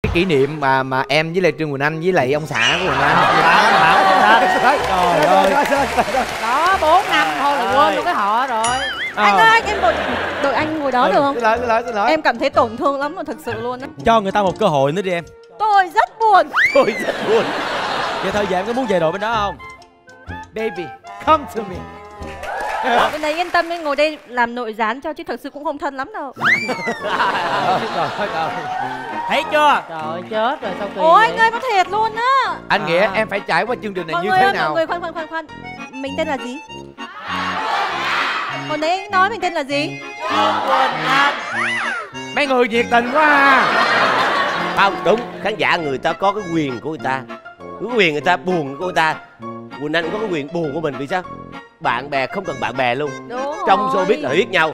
cái kỷ niệm mà em với lại Trương Quỳnh Anh với lại ông xã của Quỳnh Anh. Trời ơi. Đó 4 năm thôi là quên luôn cái họ rồi. Anh ơi, em đội anh ngồi đó được không? Xin lỗi. Em cảm thấy tổn thương lắm mà thực sự luôn á. Cho người ta một cơ hội nữa đi em. Tôi rất buồn. Tôi rất buồn. Vậy thôi giờ em có muốn về đội bên đó không? Baby, come to me. Bên đấy yên tâm, em ngồi đây làm nội gián cho chứ thực sự cũng không thân lắm đâu. Thấy chưa? Trời ơi chết rồi sao kỳ Ôi vậy? anh ơi, có thiệt luôn á. Anh Nghĩa, em phải trải qua chương trình này Mọi như người thế ơi, nào? mọi người khoan. Mình tên là gì? Còn đấy anh nói mình tên là gì? Mấy người nhiệt tình quá à. Không đúng, khán giả người ta có cái quyền của người ta, cái quyền người ta buồn của người ta. Quỳnh Anh có cái quyền buồn của mình, vì sao? Bạn bè không cần bạn bè luôn. Đúng Trong rồi. showbiz là biết nhau.